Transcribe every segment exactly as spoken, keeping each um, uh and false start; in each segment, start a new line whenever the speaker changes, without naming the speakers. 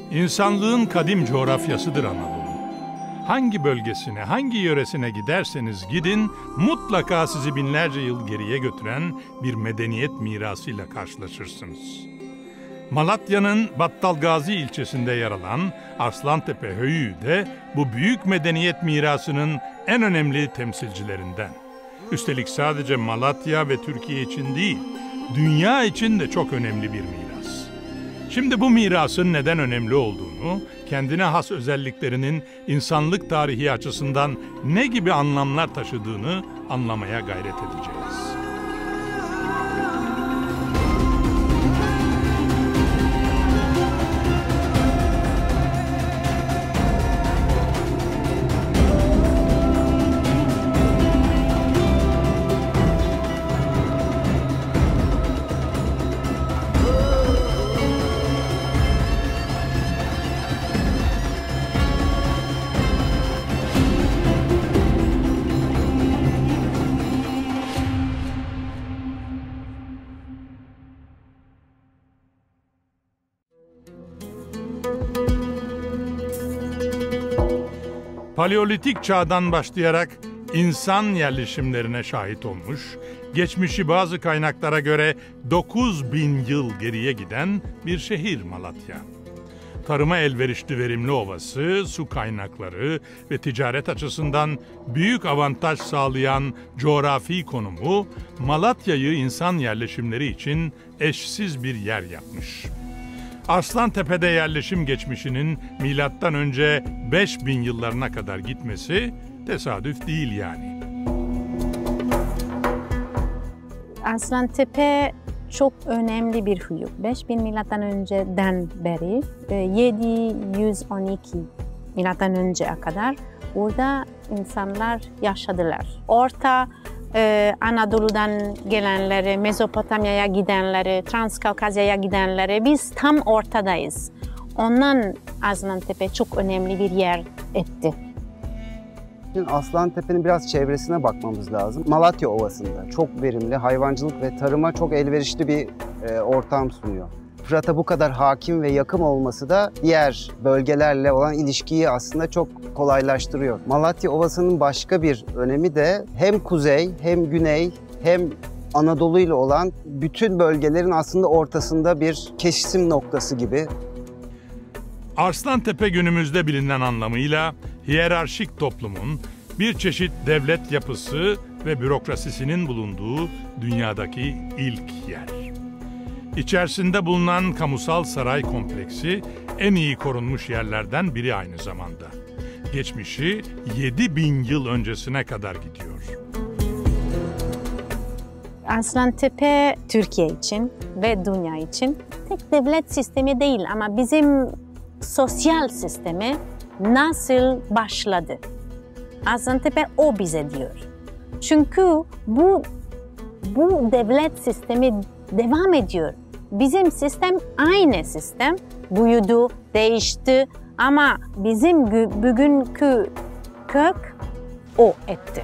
İnsanlığın kadim coğrafyasıdır Anadolu. Hangi bölgesine, hangi yöresine giderseniz gidin, mutlaka sizi binlerce yıl geriye götüren bir medeniyet mirasıyla karşılaşırsınız. Malatya'nın Battalgazi ilçesinde yer alan Arslantepe Höyüğü de bu büyük medeniyet mirasının en önemli temsilcilerinden. Üstelik sadece Malatya ve Türkiye için değil, dünya için de çok önemli bir miras. Şimdi bu mirasın neden önemli olduğunu, kendine has özelliklerinin insanlık tarihi açısından ne gibi anlamlar taşıdığını anlamaya gayret edeceğiz. Paleolitik çağdan başlayarak insan yerleşimlerine şahit olmuş, geçmişi bazı kaynaklara göre dokuz bin yıl geriye giden bir şehir Malatya. Tarıma elverişli verimli ovası, su kaynakları ve ticaret açısından büyük avantaj sağlayan coğrafi konumu Malatya'yı insan yerleşimleri için eşsiz bir yer yapmış. Arslantepe'de yerleşim geçmişinin milattan önce beş bin yıllarına kadar gitmesi tesadüf değil yani.
Arslantepe çok önemli bir höyük. beş bin milattan önceden beri yedi yüz on iki milattan önceye kadar burada insanlar yaşadılar. Orta Ee, Anadolu'dan gelenleri, Mezopotamya'ya gidenleri, Transkavkasya'ya gidenleri biz tam ortadayız. Ondan Arslantepe çok önemli bir yer etti.
Şimdi Arslantepe'nin biraz çevresine bakmamız lazım. Malatya Ovası'nda çok verimli, hayvancılık ve tarıma çok elverişli bir e, ortam sunuyor. Fırat'a bu kadar hakim ve yakın olması da diğer bölgelerle olan ilişkiyi aslında çok kolaylaştırıyor. Malatya Ovası'nın başka bir önemi de hem kuzey hem güney hem Anadolu ile olan bütün bölgelerin aslında ortasında bir kesişim noktası gibi.
Arslantepe günümüzde bilinen anlamıyla hiyerarşik toplumun bir çeşit devlet yapısı ve bürokrasisinin bulunduğu dünyadaki ilk yer. İçerisinde bulunan kamusal saray kompleksi en iyi korunmuş yerlerden biri aynı zamanda. Geçmişi yedi bin yıl öncesine kadar gidiyor.
Arslantepe Türkiye için ve dünya için tek devlet sistemi değil ama bizim sosyal sistemi nasıl başladı? Arslantepe o bize diyor. Çünkü bu bu devlet sistemi devam ediyor. Bizim sistem aynı sistem. Büyüdü, değişti ama bizim bugünkü kök o etti.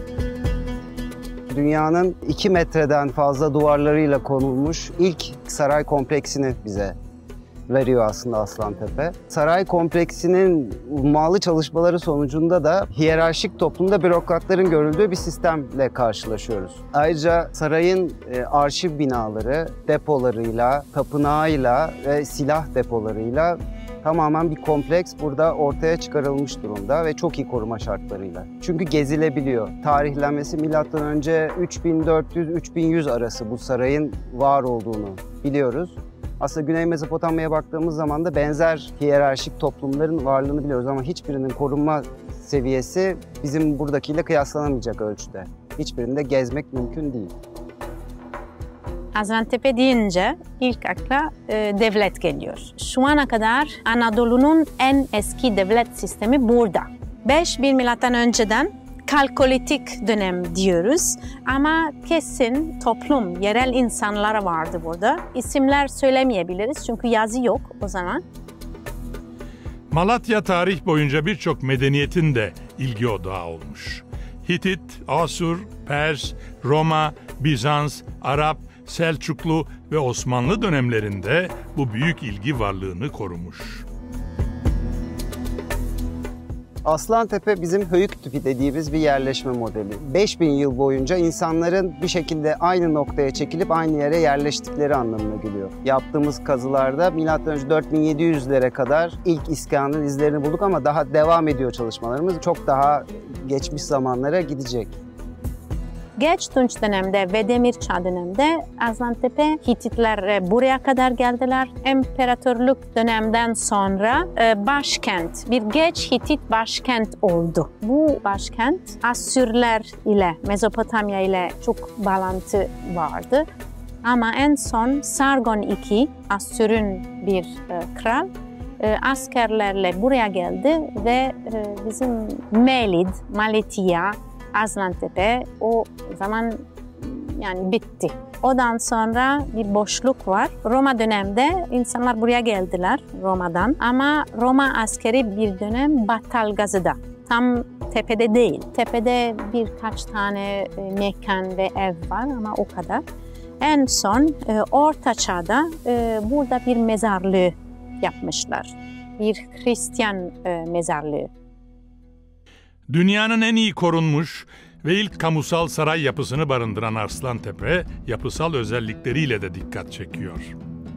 Dünyanın iki metreden fazla duvarlarıyla konulmuş ilk saray kompleksini bize veriyor aslında Arslantepe. Saray kompleksinin ummalı çalışmaları sonucunda da hiyerarşik toplumda bürokratların görüldüğü bir sistemle karşılaşıyoruz. Ayrıca sarayın e, arşiv binaları, depolarıyla, tapınağıyla ve silah depolarıyla tamamen bir kompleks burada ortaya çıkarılmış durumda ve çok iyi koruma şartlarıyla. Çünkü gezilebiliyor. Tarihlenmesi milattan önce üç bin dört yüz üç bin yüz arası bu sarayın var olduğunu biliyoruz. Aslında Güney Mezopotamya'ya baktığımız zaman da benzer hiyerarşik toplumların varlığını biliyoruz ama hiçbirinin korunma seviyesi bizim buradakiyle kıyaslanamayacak ölçüde. Hiçbirinde gezmek mümkün değil.
Arslantepe deyince ilk akla e, devlet geliyor. Şu ana kadar Anadolu'nun en eski devlet sistemi burada. beş bin milattan önceden Kalkolitik dönem diyoruz ama kesin toplum, yerel insanlar vardı burada. İsimler söylemeyebiliriz çünkü yazı yok o zaman.
Malatya tarih boyunca birçok medeniyetin de ilgi odağı olmuş. Hitit, Asur, Pers, Roma, Bizans, Arap, Selçuklu ve Osmanlı dönemlerinde bu büyük ilgi varlığını korumuş.
Aslantepe bizim höyük tipi dediğimiz bir yerleşme modeli. beş bin yıl boyunca insanların bir şekilde aynı noktaya çekilip aynı yere yerleştikleri anlamına geliyor. Yaptığımız kazılarda milattan önce dört bin yedi yüzlere kadar ilk iskanın izlerini bulduk ama daha devam ediyor çalışmalarımız. Çok daha geçmiş zamanlara gidecek.
Geç Tunç dönemde ve Demir Çağ döneminde Aslantepe Hititler buraya kadar geldiler. İmparatorluk dönemden sonra başkent, bir geç Hitit başkent oldu. Bu başkent Asürler ile, Mezopotamya ile çok bağlantı vardı. Ama en son Sargon the Second, Asür'ün bir kral, askerlerle buraya geldi ve bizim Melid, Malatya, Aslantepe o zaman yani bitti. Ondan sonra bir boşluk var. Roma döneminde insanlar buraya geldiler Roma'dan ama Roma askeri bir dönem Battalgazı'da. Tam tepede değil. Tepede birkaç tane mekan ve ev var ama o kadar. En son Orta Çağ'da burada bir mezarlığı yapmışlar. Bir Hristiyan mezarlığı.
Dünyanın en iyi korunmuş ve ilk kamusal saray yapısını barındıran Arslantepe, yapısal özellikleriyle de dikkat çekiyor.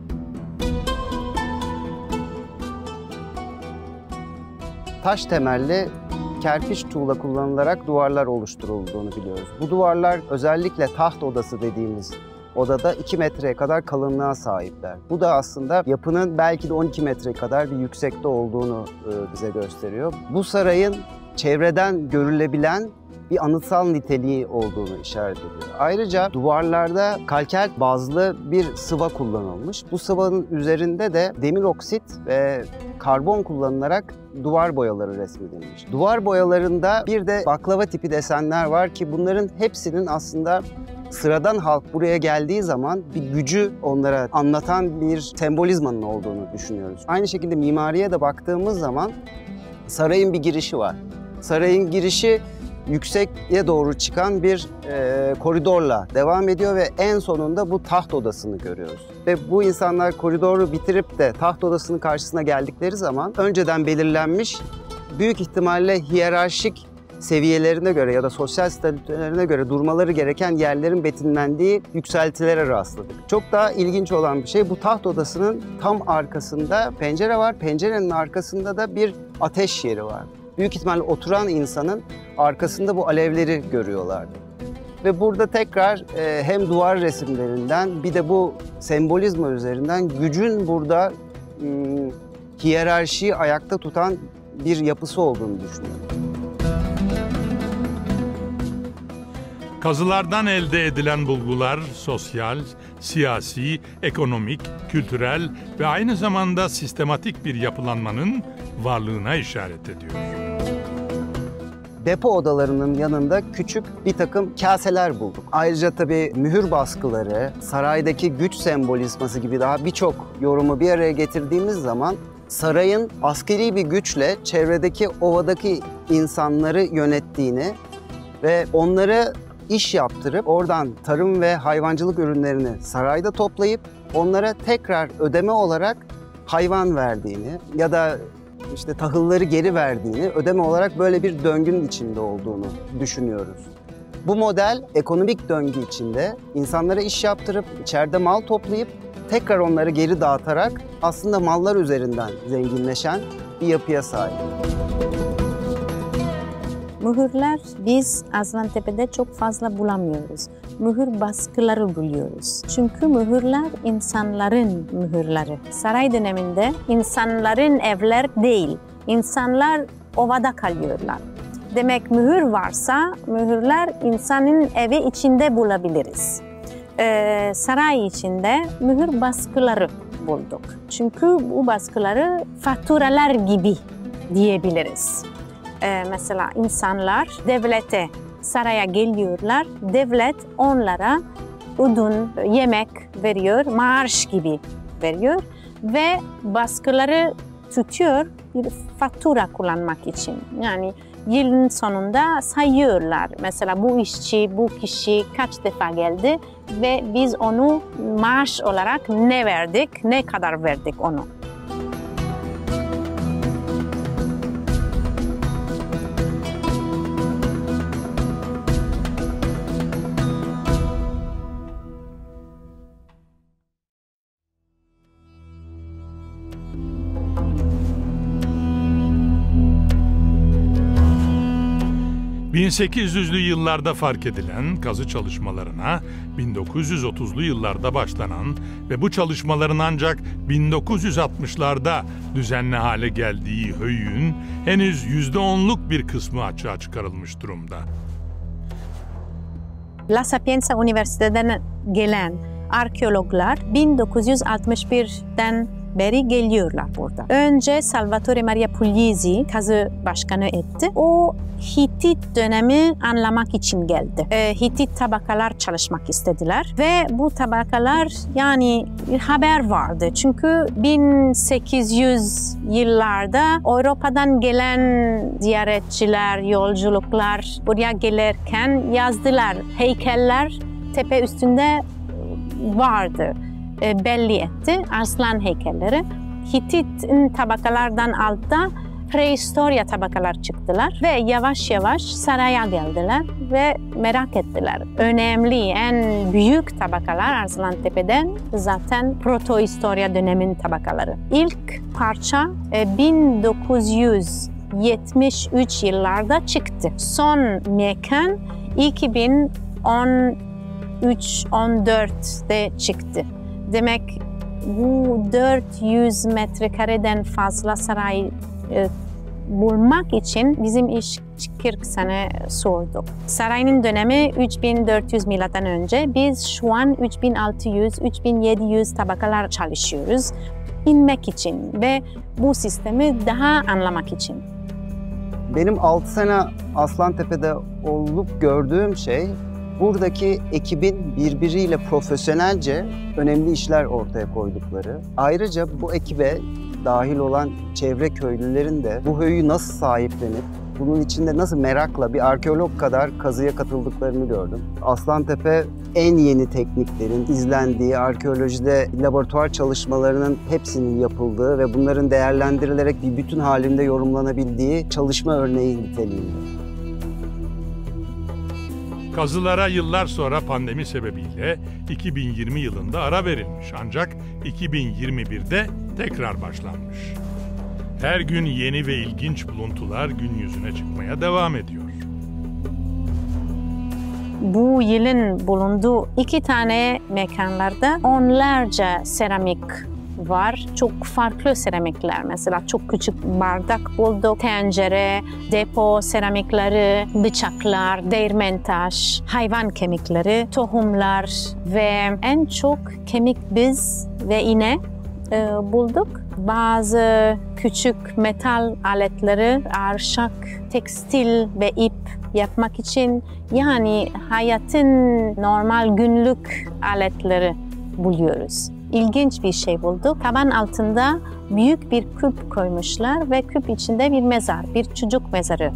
Taş temelli kerpiç tuğla kullanılarak duvarlar oluşturulduğunu biliyoruz. Bu duvarlar özellikle taht odası dediğimiz odada iki metreye kadar kalınlığa sahipler. Bu da aslında yapının belki de on iki metre kadar bir yüksekte olduğunu bize gösteriyor. Bu sarayın çevreden görülebilen bir anıtsal niteliği olduğunu işaret ediyor. Ayrıca duvarlarda kalker bazlı bir sıva kullanılmış. Bu sıvanın üzerinde de demir oksit ve karbon kullanılarak duvar boyaları resmedilmiş. Duvar boyalarında bir de baklava tipi desenler var ki bunların hepsinin aslında sıradan halk buraya geldiği zaman bir gücü onlara anlatan bir sembolizmanın olduğunu düşünüyoruz. Aynı şekilde mimariye de baktığımız zaman sarayın bir girişi var. Sarayın girişi yükseğe doğru çıkan bir e, koridorla devam ediyor ve en sonunda bu taht odasını görüyoruz. Ve bu insanlar koridoru bitirip de taht odasının karşısına geldikleri zaman önceden belirlenmiş büyük ihtimalle hiyerarşik seviyelerine göre ya da sosyal statülerine göre durmaları gereken yerlerin betimlendiği yükseltilere rastladık. Çok daha ilginç olan bir şey, bu taht odasının tam arkasında pencere var. Pencerenin arkasında da bir ateş yeri var. Büyük ihtimalle oturan insanın arkasında bu alevleri görüyorlardı. Ve burada tekrar e, hem duvar resimlerinden bir de bu sembolizma üzerinden gücün burada e, hiyerarşiyi ayakta tutan bir yapısı olduğunu düşünüyorum.
Kazılardan elde edilen bulgular sosyal, siyasi, ekonomik, kültürel ve aynı zamanda sistematik bir yapılanmanın varlığına işaret ediyor.
Depo odalarının yanında küçük bir takım kaseler bulduk. Ayrıca tabii mühür baskıları, saraydaki güç sembolizması gibi daha birçok yorumu bir araya getirdiğimiz zaman sarayın askeri bir güçle çevredeki ovadaki insanları yönettiğini ve onları iş yaptırıp oradan tarım ve hayvancılık ürünlerini sarayda toplayıp onlara tekrar ödeme olarak hayvan verdiğini ya da işte tahılları geri verdiğini, ödeme olarak böyle bir döngünün içinde olduğunu düşünüyoruz. Bu model ekonomik döngü içinde insanlara iş yaptırıp içeride mal toplayıp tekrar onları geri dağıtarak aslında mallar üzerinden zenginleşen bir yapıya sahip.
Mühürler biz Aslantepe'de çok fazla bulamıyoruz. Mühür baskıları buluyoruz. Çünkü mühürler insanların mühürleri. Saray döneminde insanların evler değil, insanlar ovada kalıyorlar. Demek mühür varsa mühürler insanın evi içinde bulabiliriz. Ee, saray içinde mühür baskıları bulduk. Çünkü bu baskıları faturalar gibi diyebiliriz. Ee, mesela insanlar devlete, saraya geliyorlar. Devlet onlara ödün, yemek veriyor, maaş gibi veriyor ve baskıları tutuyor bir fatura kullanmak için. Yani yılın sonunda sayıyorlar. Mesela bu işçi, bu kişi kaç defa geldi ve biz onu maaş olarak ne verdik, ne kadar verdik onu.
bin sekiz yüzlü yıllarda fark edilen kazı çalışmalarına bin dokuz yüz otuzlu yıllarda başlanan ve bu çalışmaların ancak bin dokuz yüz altmışlarda düzenli hale geldiği höyüğün henüz yüzde onluk bir kısmı açığa çıkarılmış durumda.
La Sapienza Üniversitesi'nden gelen arkeologlar bin dokuz yüz altmış birden beri geliyorlar burada. Önce Salvatore Maria Puglisi kazı başkanı etti. O Hitit dönemi anlamak için geldi. E, Hitit tabakalar çalışmak istediler ve bu tabakalar yani bir haber vardı. Çünkü bin sekiz yüz yıllarda Avrupa'dan gelen ziyaretçiler, yolculuklar buraya gelirken yazdılar. Heykeller tepe üstünde vardı. E, belli etti. Arslan heykelleri. Hitit tabakalardan altta prehistorya tabakalar çıktılar ve yavaş yavaş saraya geldiler ve merak ettiler. Önemli, en büyük tabakalar Arslantepe'den zaten protohistorya dönemin tabakaları. İlk parça e, bin dokuz yüz yetmiş üç yıllarda çıktı. Son mekan iki bin on üç on dörtte çıktı. Demek bu dört yüz metrekareden fazla saray e, bulmak için bizim iş kırk sene sürdü. Sarayın dönemi üç bin dört yüz milattan önce. Biz şu an üç bin altı yüz üç bin yedi yüz tabakalar çalışıyoruz. İnmek için ve bu sistemi daha anlamak için.
Benim altı sene Aslantepe'de olup gördüğüm şey, buradaki ekibin birbiriyle profesyonelce önemli işler ortaya koydukları. Ayrıca bu ekibe dahil olan çevre köylülerin de bu höyüğü nasıl sahiplenip bunun içinde nasıl merakla bir arkeolog kadar kazıya katıldıklarını gördüm. Aslantepe en yeni tekniklerin izlendiği, arkeolojide laboratuvar çalışmalarının hepsinin yapıldığı ve bunların değerlendirilerek bir bütün halinde yorumlanabildiği çalışma örneği niteliğinde.
Kazılara yıllar sonra pandemi sebebiyle iki bin yirmi yılında ara verilmiş, ancak iki bin yirmi birde tekrar başlanmış. Her gün yeni ve ilginç buluntular gün yüzüne çıkmaya devam ediyor.
Bu yılın bulunduğu iki tane mekanlarda onlarca seramik var. Çok farklı seramikler, mesela çok küçük bardak bulduk, tencere, depo seramikleri, bıçaklar, değirmen taş, hayvan kemikleri, tohumlar ve en çok kemik bez ve iğne e, bulduk. Bazı küçük metal aletleri, arşak, tekstil ve ip yapmak için, yani hayatın normal günlük aletleri buluyoruz. İlginç bir şey bulduk. Taban altında büyük bir küp koymuşlar ve küp içinde bir mezar, bir çocuk mezarı.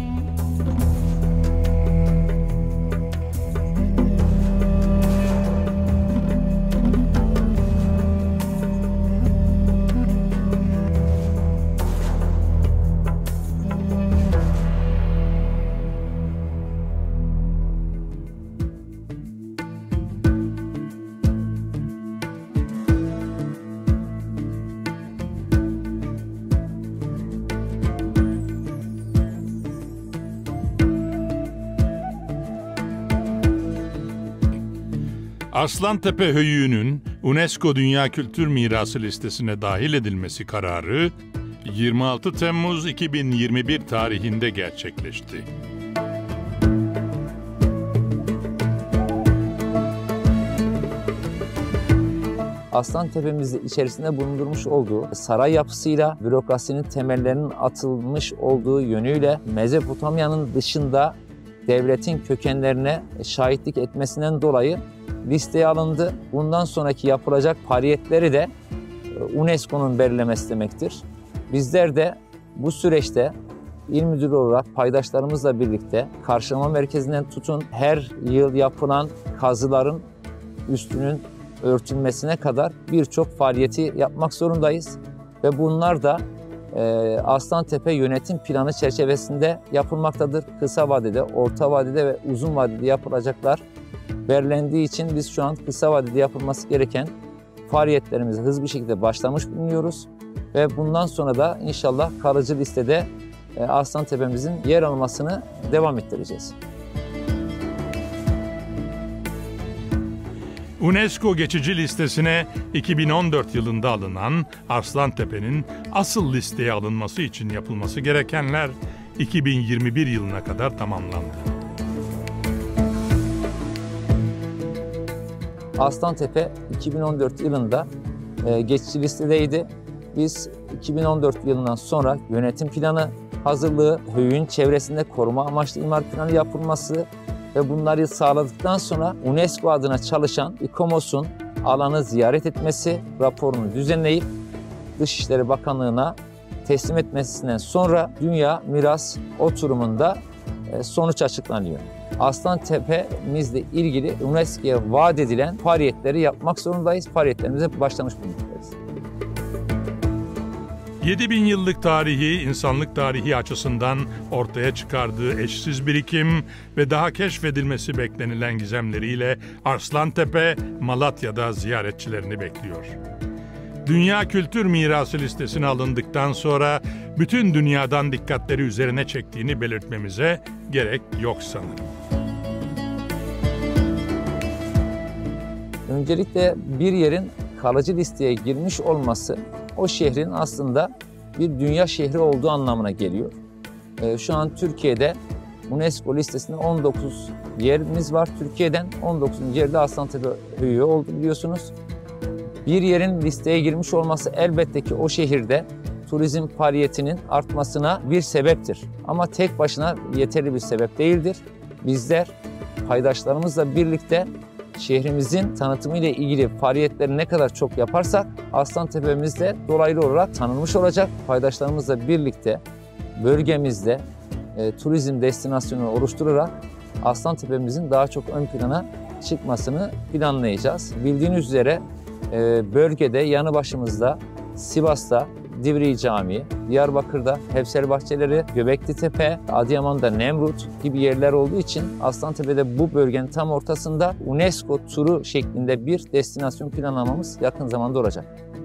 Aslantepe höyüğünün UNESCO Dünya Kültür Mirası listesine dahil edilmesi kararı yirmi altı Temmuz iki bin yirmi bir tarihinde gerçekleşti.
Aslantepe'mizde içerisinde bulundurmuş olduğu saray yapısıyla bürokrasinin temellerinin atılmış olduğu yönüyle Mezopotamya'nın dışında devletin kökenlerine şahitlik etmesinden dolayı listeye alındı. Bundan sonraki yapılacak faaliyetleri de UNESCO'nun belirlemesi demektir. Bizler de bu süreçte İl Müdürü olarak paydaşlarımızla birlikte karşılama merkezinden tutun her yıl yapılan kazıların üstünün örtülmesine kadar birçok faaliyeti yapmak zorundayız. Ve bunlar da e, Aslantepe yönetim planı çerçevesinde yapılmaktadır. Kısa vadede, orta vadede ve uzun vadede yapılacaklar belirlendiği için biz şu an kısa vadede yapılması gereken faaliyetlerimizi hızlı bir şekilde başlamış bulunuyoruz. Ve bundan sonra da inşallah kalıcı listede Arslantepe'mizin yer almasını devam ettireceğiz.
UNESCO geçici listesine iki bin on dört yılında alınan Arslantepe'nin asıl listeye alınması için yapılması gerekenler iki bin yirmi bir yılına kadar tamamlandı.
Arslantepe iki bin on dört yılında e, geçici listedeydi. Biz iki bin on dört yılından sonra yönetim planı hazırlığı, höyüğün çevresinde koruma amaçlı imar planı yapılması ve bunları sağladıktan sonra UNESCO adına çalışan İKOMOS'un alanı ziyaret etmesi, raporunu düzenleyip Dışişleri Bakanlığı'na teslim etmesinden sonra Dünya Miras Oturumu'nda sonuç açıklanıyor. Arslantepe'mizle ilgili UNESCO'ya vaat edilen faaliyetleri yapmak zorundayız. Faaliyetlerimize başlamış bulunmaktayız.
yedi bin yıllık tarihi, insanlık tarihi açısından ortaya çıkardığı eşsiz birikim ve daha keşfedilmesi beklenilen gizemleriyle Arslantepe, Malatya'da ziyaretçilerini bekliyor. Dünya Kültür Mirası listesine alındıktan sonra bütün dünyadan dikkatleri üzerine çektiğini belirtmemize gerek yok sanırım.
Öncelikle bir yerin kalıcı listeye girmiş olması o şehrin aslında bir dünya şehri olduğu anlamına geliyor. Şu an Türkiye'de UNESCO listesinde on dokuz yerimiz var. Türkiye'den on dokuzuncu yerde Arslantepe höyüğü oldu biliyorsunuz. Bir yerin listeye girmiş olması elbette ki o şehirde turizm faaliyetinin artmasına bir sebeptir. Ama tek başına yeterli bir sebep değildir. Bizler paydaşlarımızla birlikte şehrimizin tanıtımı ile ilgili faaliyetleri ne kadar çok yaparsak Arslantepe'miz de dolaylı olarak tanınmış olacak. Paydaşlarımızla birlikte bölgemizde e, turizm destinasyonu oluşturarak Arslantepe'mizin daha çok ön plana çıkmasını planlayacağız. Bildiğiniz üzere e, bölgede yanı başımızda Sivas'ta Divriği Camii, Diyarbakır'da Hevsel Bahçeleri, Göbekli Tepe, Adıyaman'da Nemrut gibi yerler olduğu için Arslantepe'de bu bölgenin tam ortasında UNESCO turu şeklinde bir destinasyon planlamamız yakın zamanda olacak.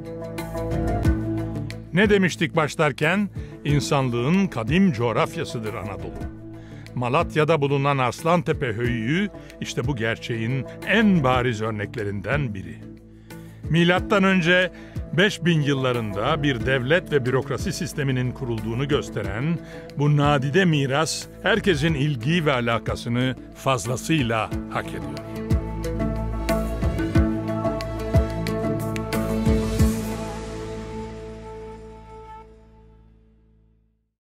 Ne demiştik başlarken? İnsanlığın kadim coğrafyasıdır Anadolu. Malatya'da bulunan Arslantepe höyüğü işte bu gerçeğin en bariz örneklerinden biri. Milattan önce beş bin yıllarında bir devlet ve bürokrasi sisteminin kurulduğunu gösteren bu nadide miras herkesin ilgi ve alakasını fazlasıyla hak ediyor.